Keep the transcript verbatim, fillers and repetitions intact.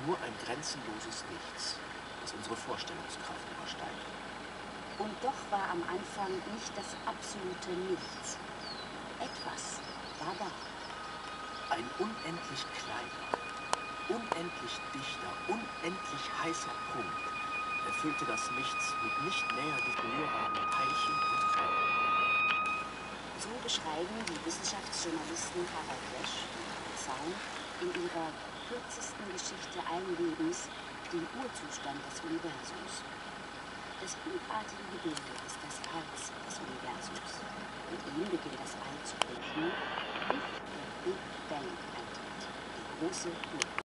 nur ein grenzenloses Nichts, das unsere Vorstellungskraft übersteigt. Und doch war am Anfang nicht das absolute Nichts. Etwas war da. Ein unendlich kleiner, unendlich dichter, unendlich heißer Punkt erfüllte das Nichts mit nicht näher definierbaren Teilchen und Quellen. So beschreiben die Wissenschaftsjournalisten Harald Lesch und Harald Zaun in ihrer kürzesten Geschichte allen Lebens den Urzustand des Universums. Das gutartige Gebilde ist das Herz des Universums. Mit ihm beginnt das All zu bilden, bis der Big Bang eintritt, die große Urknall.